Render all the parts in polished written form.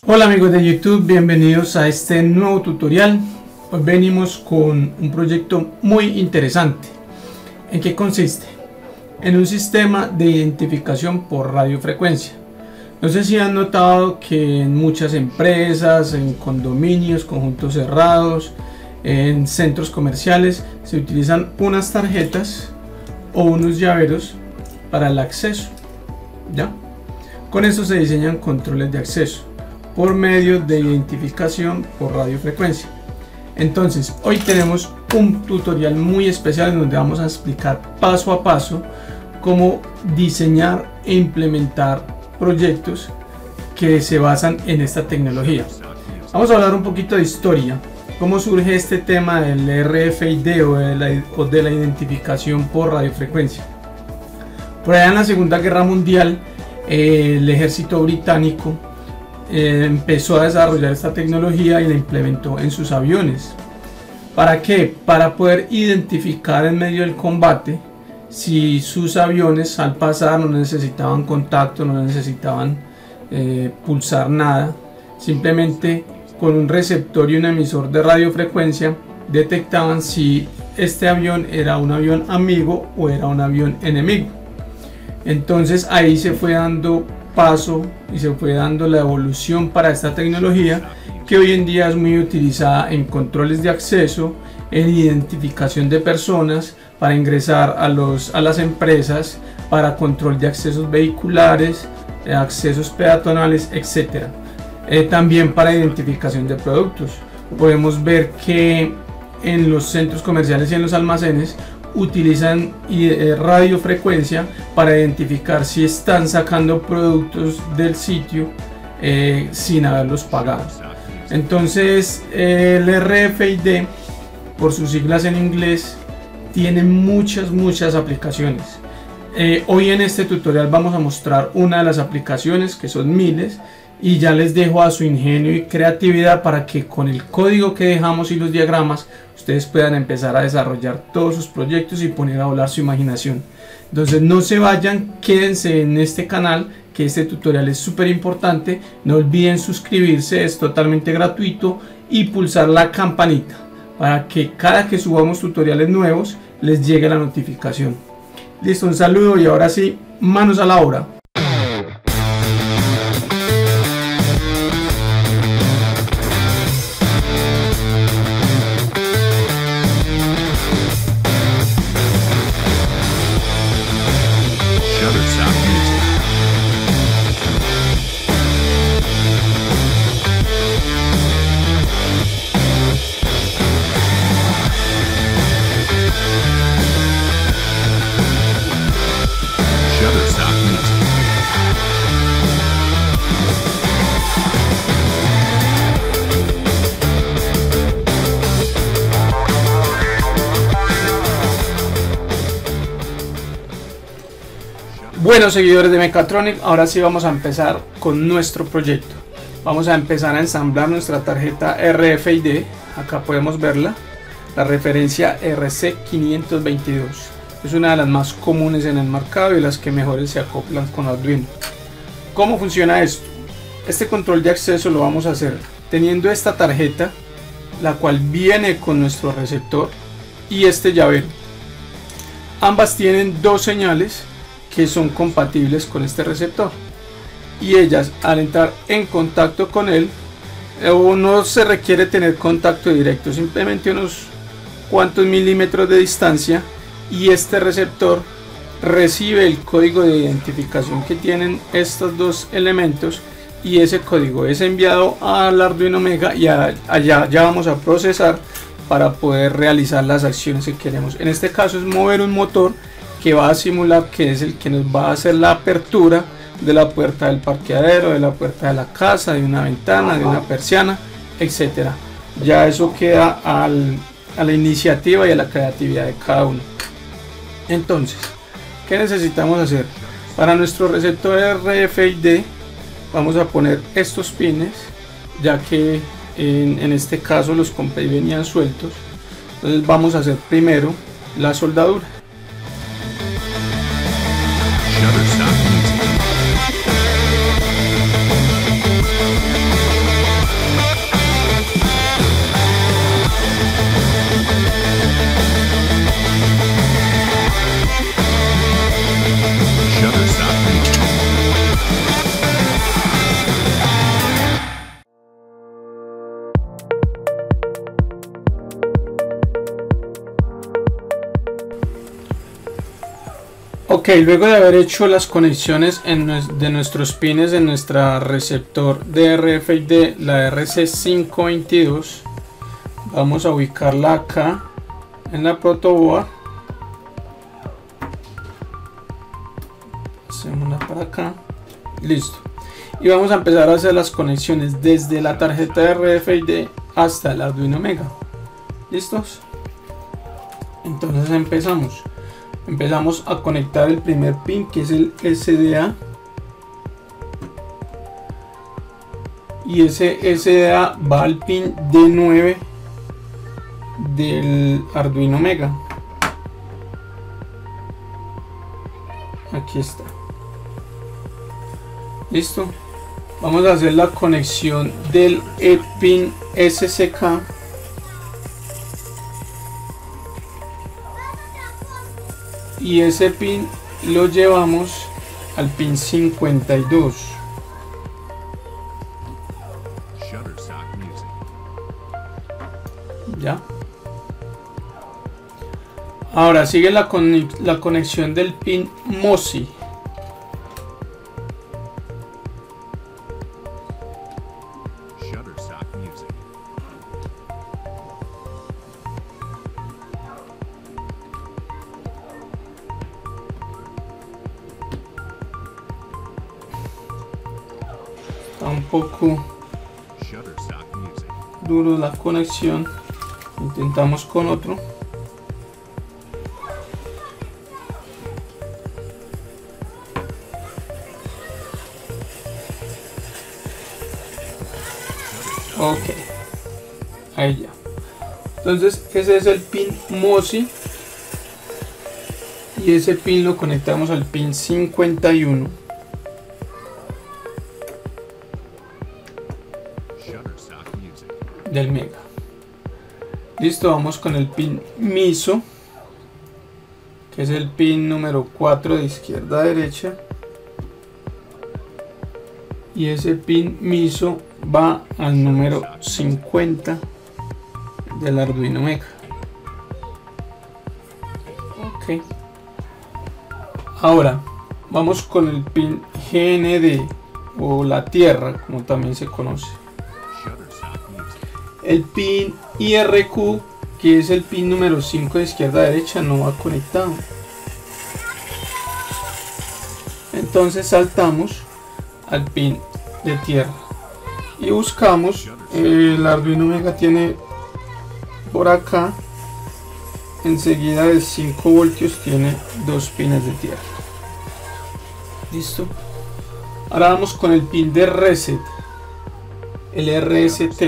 Hola amigos de YouTube, bienvenidos a este nuevo tutorial. Hoy venimos con un proyecto muy interesante. ¿En qué consiste? En un sistema de identificación por radiofrecuencia. No sé si han notado que en muchas empresas, en condominios, conjuntos cerrados, en centros comerciales se utilizan unas tarjetas o unos llaveros para el acceso, ¿ya? Con eso se diseñan controles de acceso por medio de identificación por radiofrecuencia. Entonces, hoy tenemos un tutorial muy especial en donde vamos a explicar paso a paso cómo diseñar e implementar proyectos que se basan en esta tecnología. Vamos a hablar un poquito de historia, cómo surge este tema del RFID o de la identificación por radiofrecuencia. Por allá en la Segunda Guerra Mundial, el ejército británico empezó a desarrollar esta tecnología y la implementó en sus aviones. ¿Para qué? Para poder identificar en medio del combate si sus aviones al pasar no necesitaban contacto, no necesitaban pulsar nada, simplemente con un receptor y un emisor de radiofrecuencia detectaban si este avión era un avión amigo o era un avión enemigo. Entonces ahí se fue dando paso y se fue dando la evolución para esta tecnología, que hoy en día es muy utilizada en controles de acceso, en identificación de personas para ingresar a las empresas, para control de accesos vehiculares, accesos peatonales, etc. También para identificación de productos. Podemos ver que en los centros comerciales y en los almacenes utilizan radiofrecuencia para identificar si están sacando productos del sitio sin haberlos pagado. Entonces el RFID, por sus siglas en inglés, tiene muchas aplicaciones. Hoy en este tutorial vamos a mostrar una de las aplicaciones, que son miles, y ya les dejo a su ingenio y creatividad para que con el código que dejamos y los diagramas ustedes puedan empezar a desarrollar todos sus proyectos y poner a volar su imaginación. Entonces no se vayan, quédense en este canal, que este tutorial es súper importante. No olviden suscribirse, es totalmente gratuito, y pulsar la campanita para que cada que subamos tutoriales nuevos les llegue la notificación. Listo, un saludo y ahora sí, manos a la obra. Bueno, seguidores de Mechatronic, ahora sí vamos a empezar con nuestro proyecto. Vamos a empezar a ensamblar nuestra tarjeta RFID. Acá podemos verla, la referencia RC522. Es una de las más comunes en el mercado y las que mejores se acoplan con Arduino. ¿Cómo funciona esto? Este control de acceso lo vamos a hacer teniendo esta tarjeta, la cual viene con nuestro receptor, y este llavero. Ambas tienen dos señales que son compatibles con este receptor, y ellas, al entrar en contacto con él, no se requiere tener contacto directo, simplemente unos cuantos milímetros de distancia, y este receptor recibe el código de identificación que tienen estos dos elementos, y ese código es enviado al Arduino Mega, y allá ya vamos a procesar para poder realizar las acciones que queremos. En este caso es mover un motor que va a simular que es el que nos va a hacer la apertura de la puerta del parqueadero, de la puerta de la casa, de una ventana, de una persiana, etc. Ya eso queda a la iniciativa y a la creatividad de cada uno. Entonces, ¿qué necesitamos hacer? Para nuestro receptor RFID vamos a poner estos pines, ya que en este caso los compré y venían sueltos. Entonces vamos a hacer primero la soldadura. Ok, luego de haber hecho las conexiones de nuestros pines en nuestra receptor de RFID, la RC522, vamos a ubicarla acá en la protoboard. Hacemos para acá, listo. Y vamos a empezar a hacer las conexiones desde la tarjeta de RFID hasta el Arduino Mega. ¿Listos? Entonces empezamos a conectar el primer pin, que es el SDA, y ese SDA va al pin D9 del Arduino Mega. Aquí está. Listo. Vamos a hacer la conexión del pin SCK y ese pin lo llevamos al pin 52. Ya. Ahora sigue la conexión del pin MOSI. Está un poco duro la conexión. Intentamos con otro. Ok, ahí ya. Entonces ese es el pin MOSI y ese pin lo conectamos al pin 51 del Mega. Listo, vamos con el pin MISO, que es el pin número 4 de izquierda a derecha, y ese pin MISO va al número 50 del Arduino Mega. Ok, ahora vamos con el pin GND, o la tierra como también se conoce. El pin IRQ, que es el pin número 5 de izquierda a derecha, no va conectado. Entonces saltamos al pin de tierra y buscamos. El Arduino Mega tiene por acá, enseguida de 5 voltios, tiene 2 pines de tierra. Listo. Ahora vamos con el pin de reset, el RST.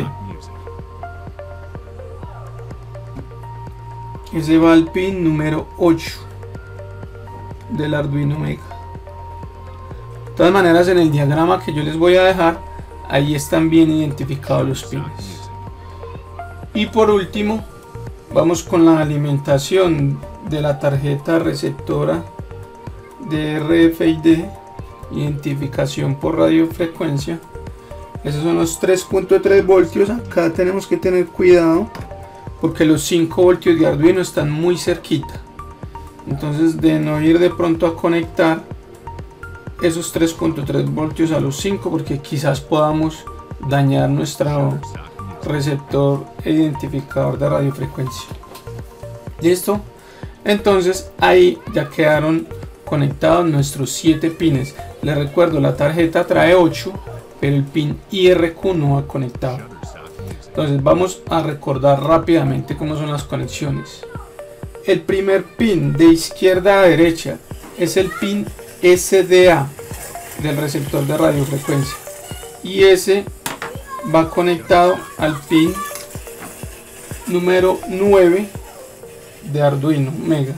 Ese va al pin número 8 del Arduino Mega. De todas maneras, en el diagrama que yo les voy a dejar, ahí están bien identificados los pines. Y por último, vamos con la alimentación de la tarjeta receptora de RFID, identificación por radiofrecuencia. Esos son los 3.3 voltios. Acá tenemos que tener cuidado porque los 5 voltios de Arduino están muy cerquita. Entonces, de no ir de pronto a conectar esos 3.3 voltios a los 5, porque quizás podamos dañar nuestro receptor e identificador de radiofrecuencia. Listo. Entonces ahí ya quedaron conectados nuestros 7 pines. Les recuerdo, la tarjeta trae 8, pero el pin IRQ no va conectado. Entonces vamos a recordar rápidamente cómo son las conexiones. El primer pin de izquierda a derecha es el pin SDA del receptor de radiofrecuencia, y ese va conectado al pin número 9 de Arduino Mega.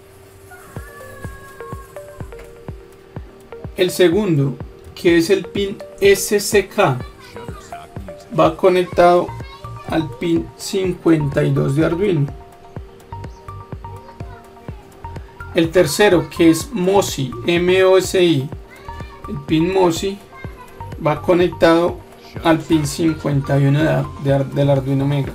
El segundo, que es el pin SCK, va conectado al pin 52 de Arduino. El tercero, que es MOSI, MOSI, el pin MOSI va conectado al pin 51 del Arduino Mega.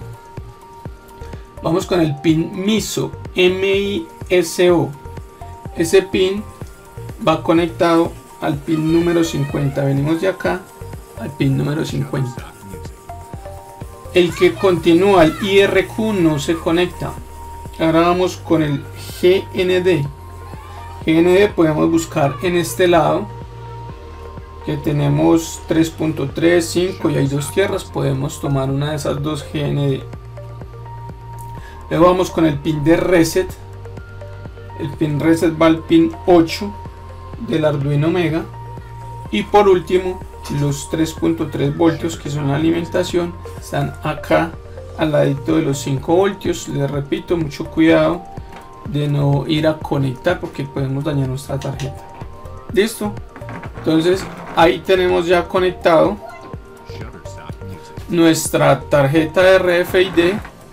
Vamos con el pin MISO, MISO. Ese pin va conectado al pin número 50. Venimos de acá al pin número 50. El que continúa al IRQ no se conecta. Ahora vamos con el GND. GND podemos buscar en este lado que tenemos 3.3, 5 y hay dos tierras. Podemos tomar una de esas dos GND. Luego vamos con el pin de reset. El pin reset va al pin 8 del Arduino Mega. Y por último, los 3.3 voltios que son la alimentación están acá al ladito de los 5 voltios. Les repito, mucho cuidado de no ir a conectar porque podemos dañar nuestra tarjeta. Listo. Entonces ahí tenemos ya conectado nuestra tarjeta de RFID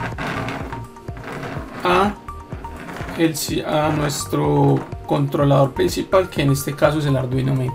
a nuestro controlador principal, que en este caso es el Arduino Mega.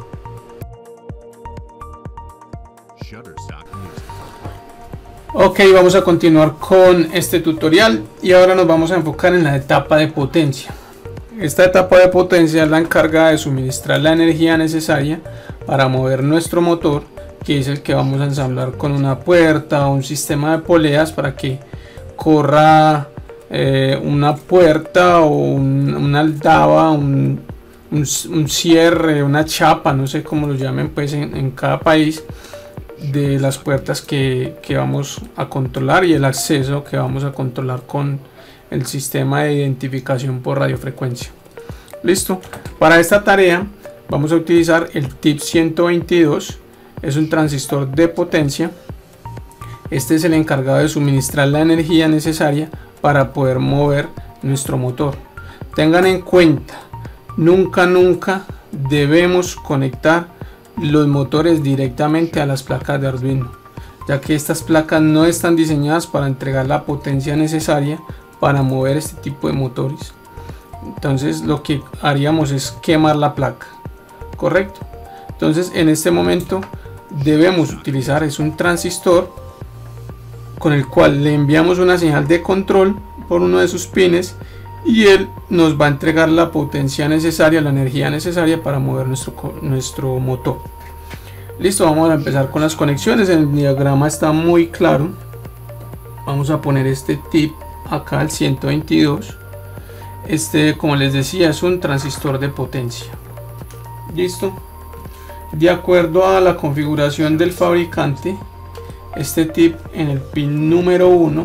Ok, vamos a continuar con este tutorial y ahora nos vamos a enfocar en la etapa de potencia. Esta etapa de potencia es la encargada de suministrar la energía necesaria para mover nuestro motor, que es el que vamos a ensamblar con una puerta o un sistema de poleas para que corra una puerta o una aldaba, un cierre, una chapa, no sé cómo lo llamen pues en cada país, de las puertas que vamos a controlar y el acceso que vamos a controlar con el sistema de identificación por radiofrecuencia. Listo. Para esta tarea vamos a utilizar el TIP 122. Es un transistor de potencia. Este es el encargado de suministrar la energía necesaria para poder mover nuestro motor. Tengan en cuenta, nunca debemos conectar los motores directamente a las placas de Arduino, ya que estas placas no están diseñadas para entregar la potencia necesaria para mover este tipo de motores. Entonces lo que haríamos es quemar la placa, correcto. Entonces en este momento debemos utilizar un transistor con el cual le enviamos una señal de control por uno de sus pines y él nos va a entregar la potencia necesaria, la energía necesaria para mover nuestro motor. Listo, vamos a empezar con las conexiones. El diagrama está muy claro. Vamos a poner este tip acá al 122. Este, como les decía, es un transistor de potencia. Listo. De acuerdo a la configuración del fabricante, este tip en el pin número 1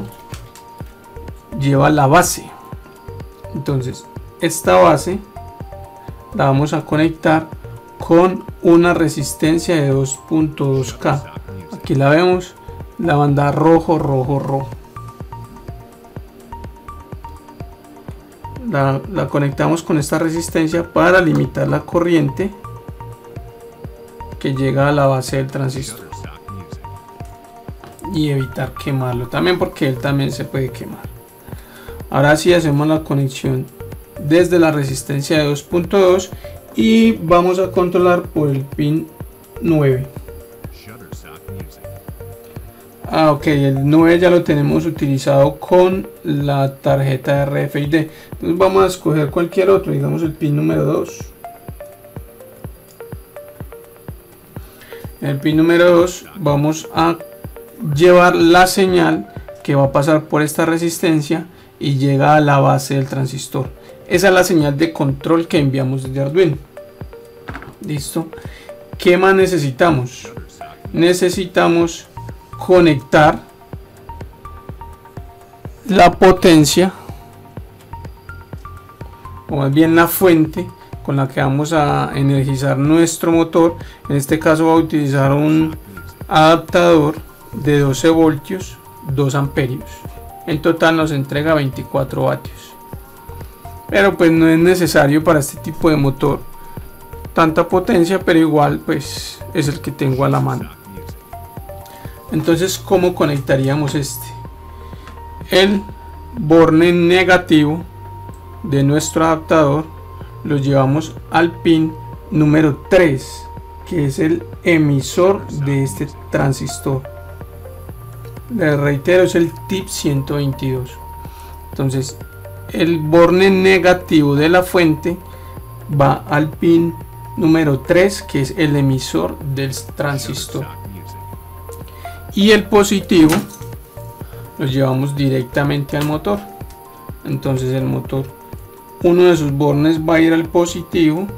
lleva la base. Entonces esta base la vamos a conectar con una resistencia de 2.2K. Aquí la vemos, la banda rojo. La conectamos con esta resistencia para limitar la corriente que llega a la base del transistor y evitar quemarlo también, porque él también se puede quemar. Ahora sí hacemos la conexión desde la resistencia de 2.2 y vamos a controlar por el pin 9. Ok, el 9 ya lo tenemos utilizado con la tarjeta de RFID. Entonces vamos a escoger cualquier otro, digamos el pin número 2. En el pin número 2 vamos a llevar la señal que va a pasar por esta resistencia y llega a la base del transistor. Esa es la señal de control que enviamos desde Arduino. Listo. ¿Qué más necesitamos? Necesitamos conectar la potencia, o más bien la fuente con la que vamos a energizar nuestro motor. En este caso va a utilizar un adaptador de 12 voltios, 2 amperios. En total nos entrega 24 vatios. Pero pues no es necesario para este tipo de motor tanta potencia, pero igual pues es el que tengo a la mano. Entonces, ¿cómo conectaríamos este? El borne negativo de nuestro adaptador lo llevamos al pin número 3, que es el emisor de este transistor. Les reitero, es el TIP 122. Entonces el borne negativo de la fuente va al pin número 3, que es el emisor del transistor, y el positivo lo llevamos directamente al motor. Entonces el motor, uno de sus bornes va a ir al positivo.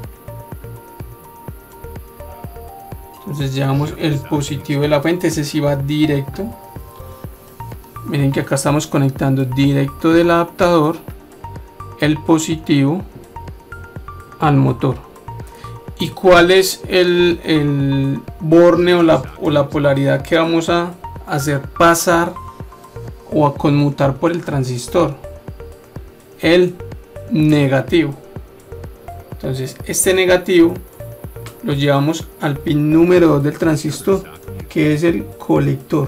Entonces llevamos el positivo de la fuente, ese sí va directo. Miren que acá estamos conectando directo del adaptador el positivo al motor. ¿Y cuál es el borne o la polaridad que vamos a hacer pasar o a conmutar por el transistor? El negativo. Entonces este negativo lo llevamos al pin número 2 del transistor, que es el colector.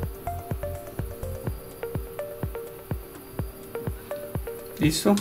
¿Listo?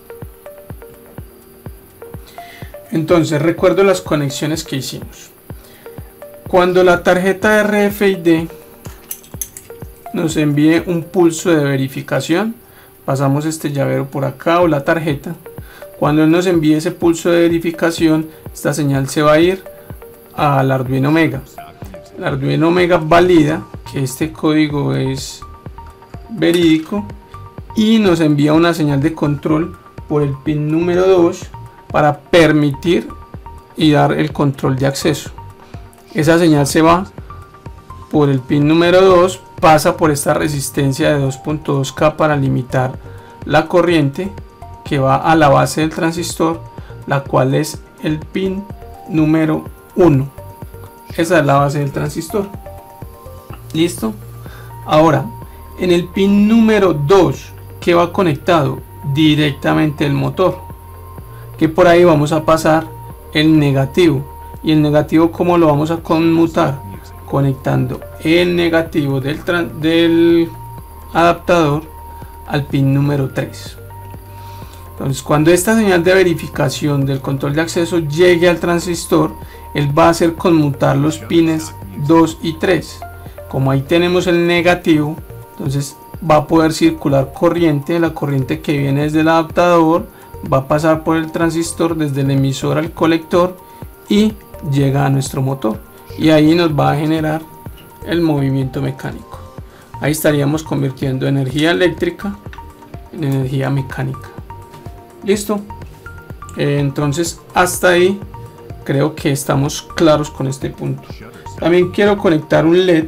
Entonces recuerdo las conexiones que hicimos. Cuando la tarjeta RFID nos envíe un pulso de verificación, pasamos este llavero por acá o la tarjeta. Cuando él nos envíe ese pulso de verificación, esta señal se va a ir al Arduino Mega. El Arduino Mega valida que este código es verídico y nos envía una señal de control por el pin número 2 para permitir y dar el control de acceso. Esa señal se va por el pin número 2, pasa por esta resistencia de 2.2K para limitar la corriente que va a la base del transistor, la cual es el pin número 1. Esa es la base del transistor. ¿Listo? Ahora, en el pin número 2, que va conectado directamente el motor, que por ahí vamos a pasar el negativo. Y el negativo, ¿cómo lo vamos a conmutar? Conectando el negativo del adaptador al pin número 3. Entonces, cuando esta señal de verificación del control de acceso llegue al transistor, él va a hacer conmutar los pines 2 y 3. Como ahí tenemos el negativo, entonces va a poder circular corriente. La corriente que viene desde el adaptador va a pasar por el transistor desde el emisor al colector y llega a nuestro motor, y ahí nos va a generar el movimiento mecánico. Ahí estaríamos convirtiendo energía eléctrica en energía mecánica. Listo. Entonces hasta ahí creo que estamos claros con este punto. También quiero conectar un LED.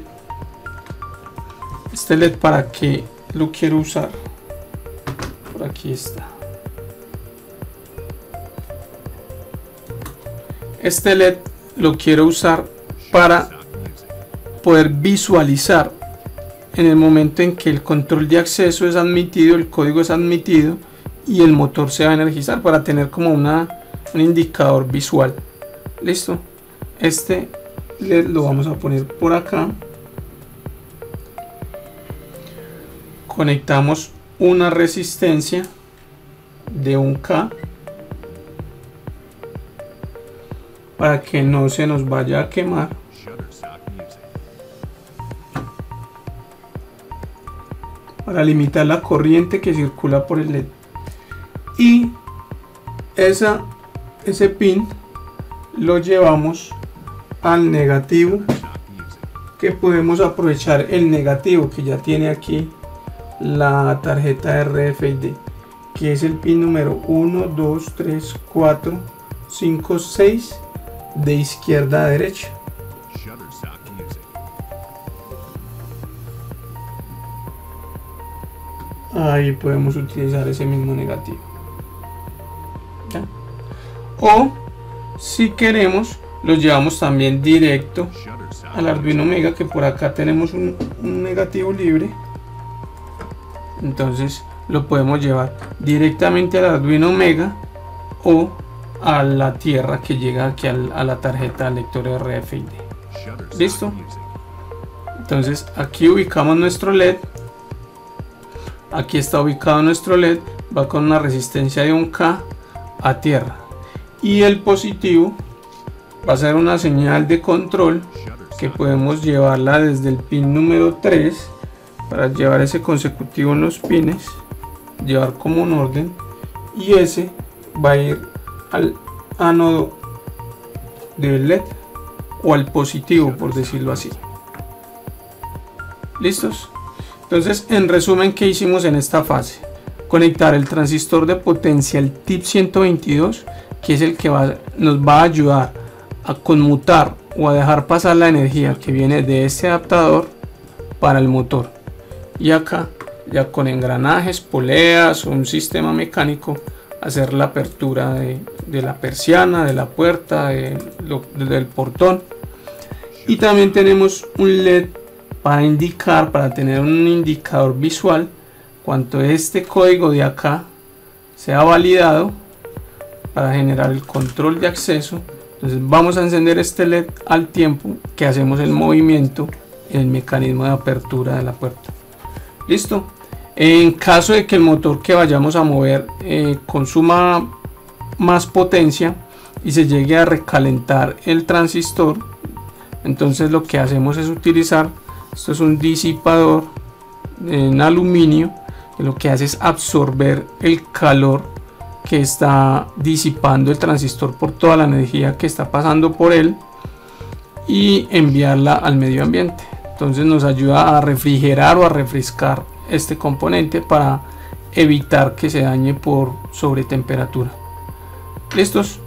Este LED, ¿para qué lo quiero usar? Por aquí está. Este LED lo quiero usar para poder visualizar en el momento en que el control de acceso es admitido, el código es admitido y el motor se va a energizar, para tener como un indicador visual. Listo. Este LED lo vamos a poner por acá. Conectamos una resistencia de 1K para que no se nos vaya a quemar. Para limitar la corriente que circula por el LED. Y ese pin lo llevamos al negativo, que podemos aprovechar el negativo que ya tiene aquí la tarjeta RFID, que es el pin número 1, 2, 3, 4, 5, 6 de izquierda a derecha. Ahí podemos utilizar ese mismo negativo. ¿Ya? O si queremos, lo llevamos también directo al Arduino Mega, que por acá tenemos un negativo libre. Entonces lo podemos llevar directamente al Arduino Mega o a la tierra que llega aquí a la tarjeta lector RFID. ¿Listo? Entonces aquí ubicamos nuestro LED. Aquí está ubicado nuestro LED, va con una resistencia de 1K a tierra, y el positivo va a ser una señal de control que podemos llevarla desde el pin número 3 para llevar ese consecutivo en los pines, llevar como un orden, y ese va a ir al ánodo del LED o al positivo, por decirlo así. ¿Listos? Entonces, en resumen, ¿qué hicimos en esta fase? Conectar el transistor de potencia, el TIP 122, que es el que nos va a ayudar a conmutar o a dejar pasar la energía que viene de este adaptador para el motor. Y acá, ya con engranajes, poleas o un sistema mecánico, hacer la apertura de la persiana, de la puerta, del portón. Y también tenemos un LED para tener un indicador visual cuando este código de acá sea validado para generar el control de acceso. Entonces vamos a encender este LED al tiempo que hacemos el movimiento en el mecanismo de apertura de la puerta. Listo. En caso de que el motor que vayamos a mover consuma más potencia y se llegue a recalentar el transistor, entonces lo que hacemos es utilizar, esto es un disipador en aluminio, que lo que hace es absorber el calor que está disipando el transistor por toda la energía que está pasando por él y enviarla al medio ambiente. Entonces nos ayuda a refrigerar o a refrescar este componente para evitar que se dañe por sobretemperatura. ¿Listos?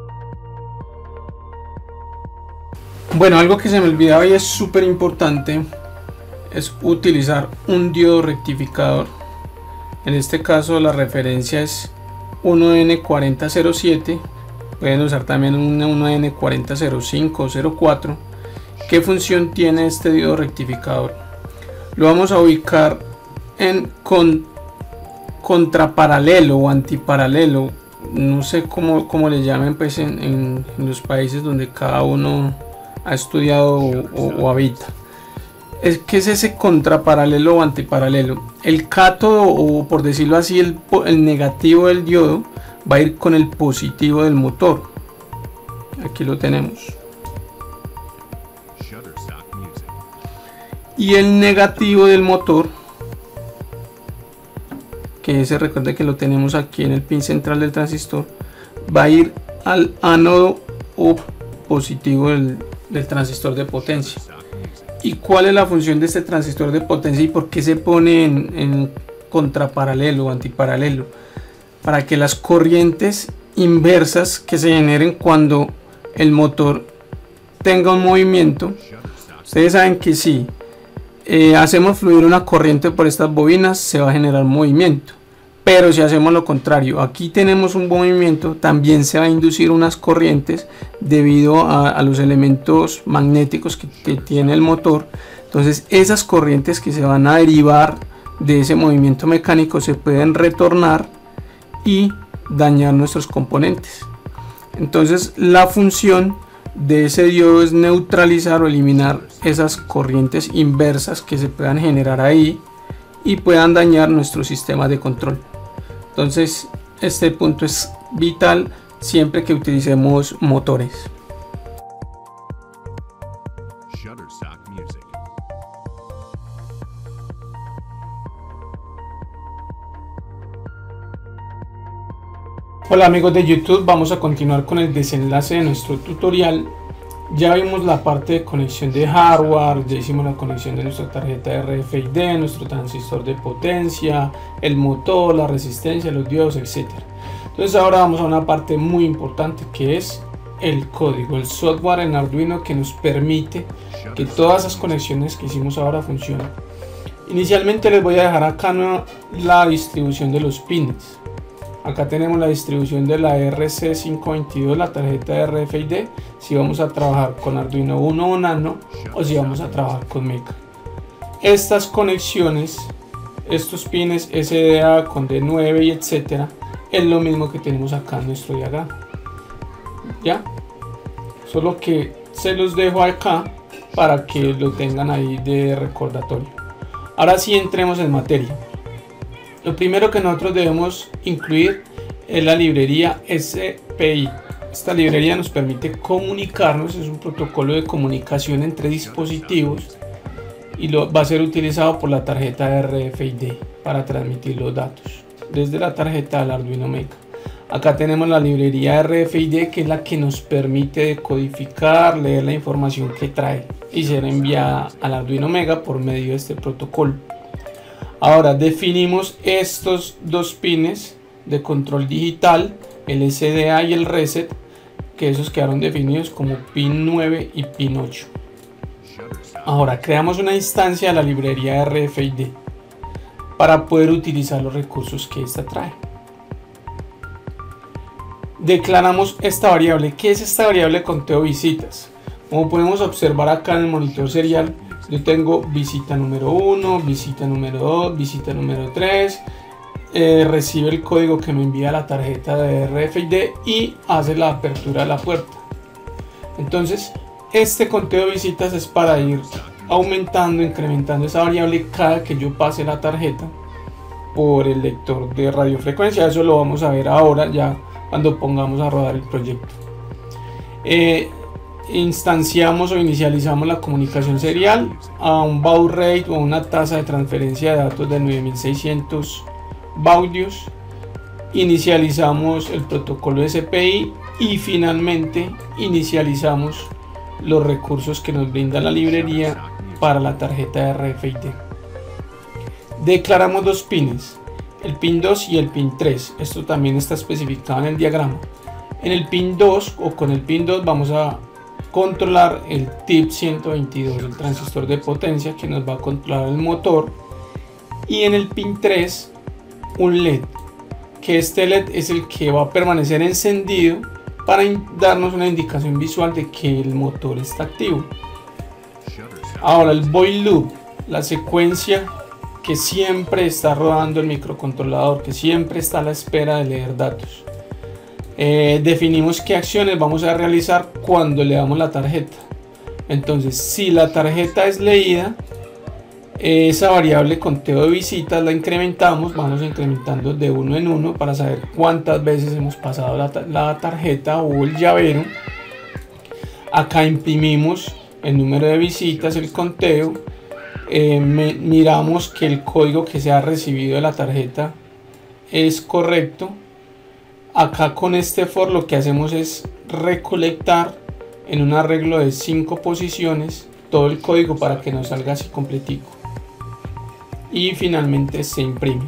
Bueno, algo que se me olvidaba y es súper importante es utilizar un diodo rectificador. En este caso la referencia es 1N4007, pueden usar también un 1N4005 o 04. ¿Qué función tiene este diodo rectificador? Lo vamos a ubicar en contraparalelo o antiparalelo, no sé cómo le llamen pues en los países donde cada uno ha estudiado o habita. ¿Qué es ese contraparalelo o antiparalelo? El cátodo, o por decirlo así, el negativo del diodo va a ir con el positivo del motor. Aquí lo tenemos. Y el negativo del motor, que ese, recuerde que lo tenemos aquí en el pin central del transistor, va a ir al ánodo o positivo del transistor de potencia. ¿Y cuál es la función de este transistor de potencia y por qué se pone en contraparalelo o antiparalelo? Para que las corrientes inversas que se generen cuando el motor tenga un movimiento, ustedes saben que si hacemos fluir una corriente por estas bobinas se va a generar movimiento, pero si hacemos lo contrario, aquí tenemos un movimiento, también se va a inducir unas corrientes debido a los elementos magnéticos que tiene el motor. Entonces esas corrientes que se van a derivar de ese movimiento mecánico se pueden retornar y dañar nuestros componentes. Entonces la función de ese diodo es neutralizar o eliminar esas corrientes inversas que se puedan generar ahí y puedan dañar nuestro sistema de control. Entonces este punto es vital siempre que utilicemos motores. Hola amigos de YouTube, vamos a continuar con el desenlace de nuestro tutorial. Ya vimos la parte de conexión de hardware, ya hicimos la conexión de nuestra tarjeta RFID, nuestro transistor de potencia, el motor, la resistencia, los diodos, etc. Entonces ahora vamos a una parte muy importante que es el código, el software en Arduino que nos permite que todas esas conexiones que hicimos ahora funcionen. Inicialmente les voy a dejar acá la distribución de los pines. Acá tenemos la distribución de la RC522, la tarjeta de RFID, si vamos a trabajar con Arduino Uno o Nano o si vamos a trabajar con Meca. Estas conexiones, estos pines SDA con D9 y etcétera, es lo mismo que tenemos acá en nuestro diagrama. ¿Ya? Solo que se los dejo acá para que lo tengan ahí de recordatorio. Ahora sí entremos en materia. Lo primero que nosotros debemos incluir es la librería SPI. Esta librería nos permite comunicarnos, es un protocolo de comunicación entre dispositivos y va a ser utilizado por la tarjeta RFID para transmitir los datos desde la tarjeta del Arduino Meca. Acá tenemos la librería RFID, que es la que nos permite decodificar, leer la información que trae y ser enviada al Arduino Mega por medio de este protocolo. Ahora definimos estos dos pines de control digital, el SDA y el reset, que esos quedaron definidos como pin 9 y pin 8. Ahora creamos una instancia de la librería RFID para poder utilizar los recursos que esta trae. Declaramos esta variable. ¿Qué es esta variable conteo visitas? Como podemos observar acá en el monitor serial, yo tengo visita número 1, visita número 2, visita número 3, recibe el código que me envía la tarjeta de RFID y hace la apertura de la puerta. Entonces este conteo de visitas es para ir aumentando, incrementando esa variable cada que yo pase la tarjeta por el lector de radiofrecuencia. Eso lo vamos a ver ahora ya cuando pongamos a rodar el proyecto. Instanciamos o inicializamos la comunicación serial a un baud rate o una tasa de transferencia de datos de 9600 baudios. Inicializamos el protocolo SPI y finalmente inicializamos los recursos que nos brinda la librería para la tarjeta de RFID. Declaramos dos pines, el pin 2 y el pin 3. Esto también está especificado en el diagrama. En el pin 2 o con el pin 2 vamos a controlar el TIP 122, el transistor de potencia que nos va a controlar el motor, y en el pin 3 un LED, que este LED es el que va a permanecer encendido para darnos una indicación visual de que el motor está activo. Ahora el void loop, la secuencia que siempre está rodando el microcontrolador, que siempre está a la espera de leer datos. Definimos qué acciones vamos a realizar cuando le damos la tarjeta. Entonces, si la tarjeta es leída, esa variable conteo de visitas la incrementamos, vamos incrementando de uno en uno para saber cuántas veces hemos pasado la tarjeta o el llavero. Acá imprimimos el número de visitas, el conteo, miramos que el código que se ha recibido de la tarjeta es correcto. Acá con este for lo que hacemos es recolectar en un arreglo de 5 posiciones todo el código para que nos salga así completico. Y finalmente se imprime.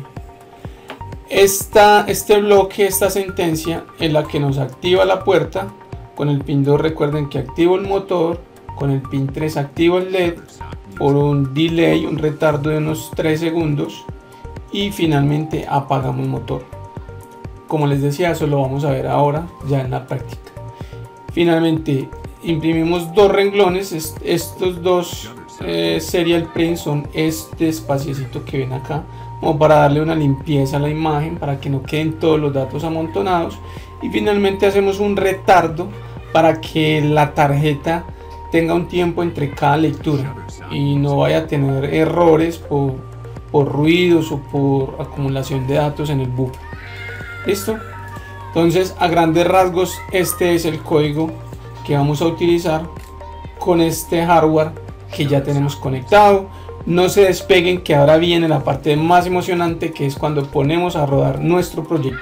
Este bloque, esta sentencia es la que nos activa la puerta. Con el pin 2 recuerden que activo el motor, con el pin 3 activo el LED por un delay, un retardo de unos 3 segundos y finalmente apagamos el motor. Como les decía, eso lo vamos a ver ahora ya en la práctica. Finalmente imprimimos dos renglones. Estos dos serial print son este espaciecito que ven acá, como para darle una limpieza a la imagen, para que no queden todos los datos amontonados. Y finalmente hacemos un retardo para que la tarjeta tenga un tiempo entre cada lectura y no vaya a tener errores por ruidos o por acumulación de datos en el buffer. ¿Listo? Entonces, a grandes rasgos, este es el código que vamos a utilizar con este hardware que ya tenemos conectado. No se despeguen, que ahora viene la parte más emocionante, que es cuando ponemos a rodar nuestro proyecto.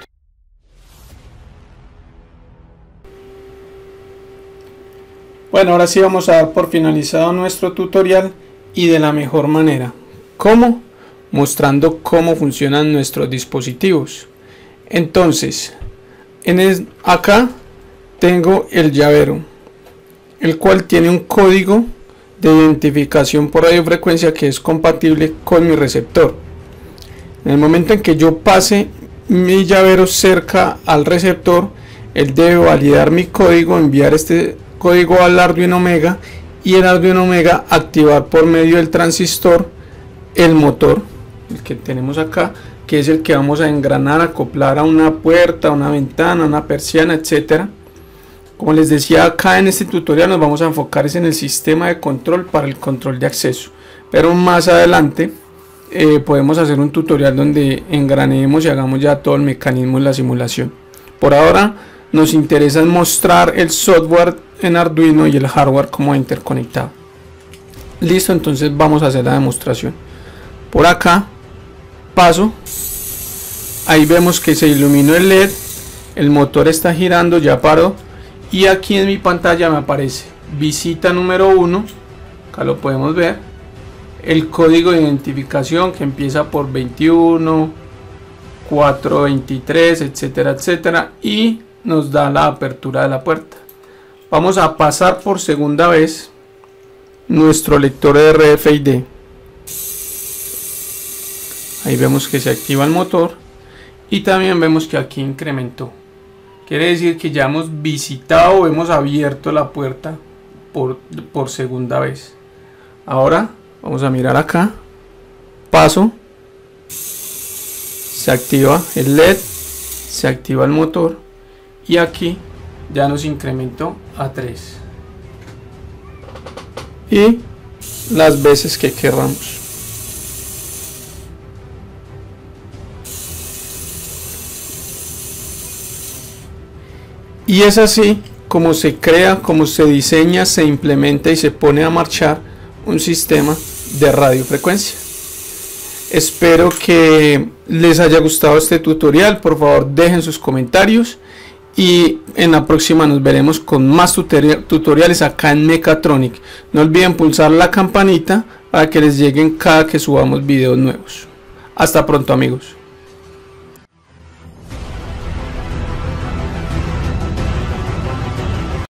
Bueno, ahora sí vamos a dar por finalizado nuestro tutorial y de la mejor manera. ¿Cómo? Mostrando cómo funcionan nuestros dispositivos. Entonces, acá tengo el llavero, el cual tiene un código de identificación por radiofrecuencia que es compatible con mi receptor. En el momento en que yo pase mi llavero cerca al receptor, él debe validar mi código, enviar este código al Arduino Mega y el Arduino Mega activar por medio del transistor el motor, el que tenemos acá, que es el que vamos a engranar, acoplar a una puerta, a una ventana, a una persiana, etcétera. Como les decía, acá en este tutorial nos vamos a enfocar en el sistema de control para el control de acceso, pero más adelante podemos hacer un tutorial donde engranemos y hagamos ya todo el mecanismo en la simulación. Por ahora nos interesa mostrar el software en Arduino y el hardware como interconectado. Listo, entonces vamos a hacer la demostración. Por acá paso, ahí vemos que se iluminó el LED el motor está girando, ya paró, y aquí en mi pantalla me aparece visita número 1, acá lo podemos ver, el código de identificación que empieza por 21, 423, etcétera, etcétera, y nos da la apertura de la puerta. Vamos a pasar por segunda vez nuestro lector de RFID. Ahí vemos que se activa el motor y también vemos que aquí incrementó. Quiere decir que ya hemos visitado o hemos abierto la puerta por segunda vez. Ahora vamos a mirar acá. Paso. Se activa el LED. Se activa el motor. Y aquí ya nos incrementó a 3. Y las veces que queramos. Y es así como se crea, como se diseña, se implementa y se pone a marchar un sistema de radiofrecuencia. Espero que les haya gustado este tutorial. Por favor, dejen sus comentarios y en la próxima nos veremos con más tutoriales acá en Mechatronic. No olviden pulsar la campanita para que les lleguen cada que subamos videos nuevos. Hasta pronto, amigos.